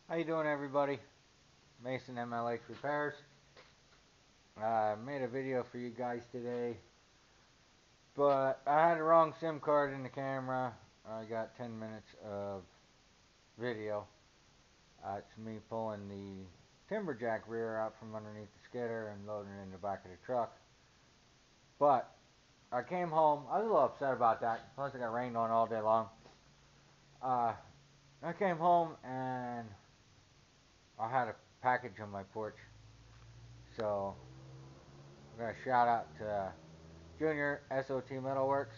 How you doing, everybody? Mason MLH Repairs. I made a video for you guys today, but I had the wrong SIM card in the camera. I got 10 minutes of video. It's me pulling the Timberjack rear out from underneath the skidder and loading it in the back of the truck. But I came home. I was a little upset about that. Plus, it got rained on all day long. I came home and I had a package on my porch. So I'm gonna shout out to Junior S.O.T Metalworks.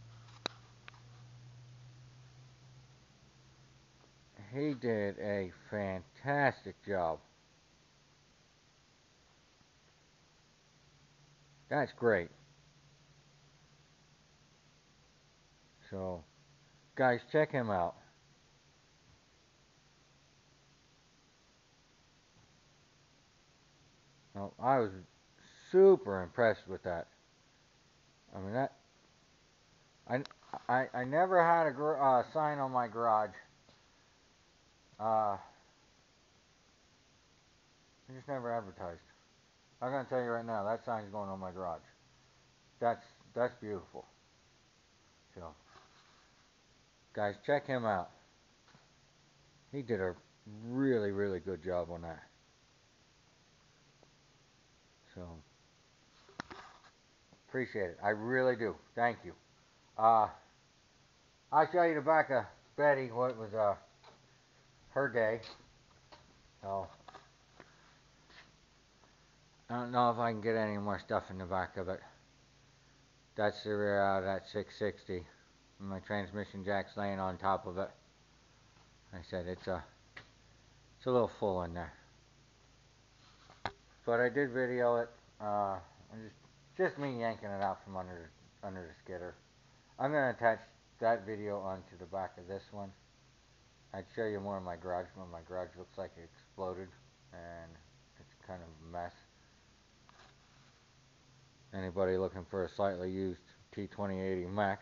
He did a fantastic job. That's great. So, guys, check him out. Now, I was super impressed with that. I mean, I, I never had a sign on my garage. I just never advertised. I'm gonna tell you right now, that sign's going on my garage. That's that's beautiful. So, guys, check him out. He did a really good job on that. So, appreciate it. I really do. Thank you. Uh, I'll show you the back of Betty, what was her day. So, I don't know if I can get any more stuff in the back of it. That's the rear out of that 660. My transmission jack's laying on top of it. I said it's a little full in there. But I did video it. Just me yanking it out from under the skidder. I'm gonna attach that video onto the back of this one. I'd show you more of my garage, but my garage looks like it exploded and it's kind of a mess. Anybody looking for a slightly used T2080 Mac?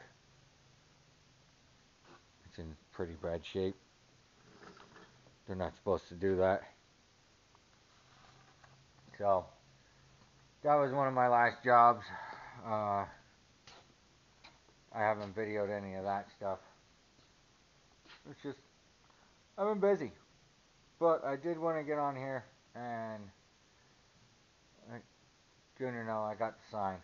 It's in pretty bad shape. They're not supposed to do that. So, that was one of my last jobs. I haven't videoed any of that stuff. It's just, I've been busy. But I did want to get on here and let Junior know I got the sign.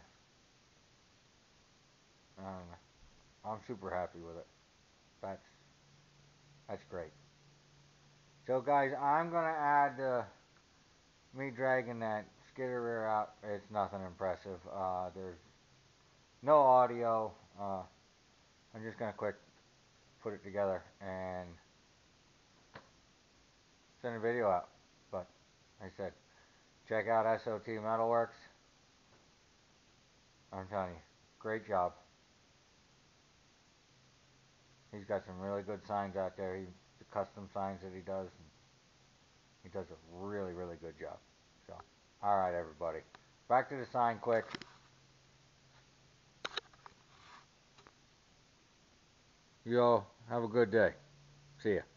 I'm super happy with it. That's that's great. So guys, I'm gonna add me dragging that skidder rear out. It's nothing impressive. There's no audio. I'm just gonna quick put it together and send a video out. But like I said, check out S.O.T Metalworks. I'm telling you, great job. He's got some really good signs out there. The custom signs that he does. He does a really good job. So, all right, everybody, back to the sign quick. Yo, have a good day. See ya.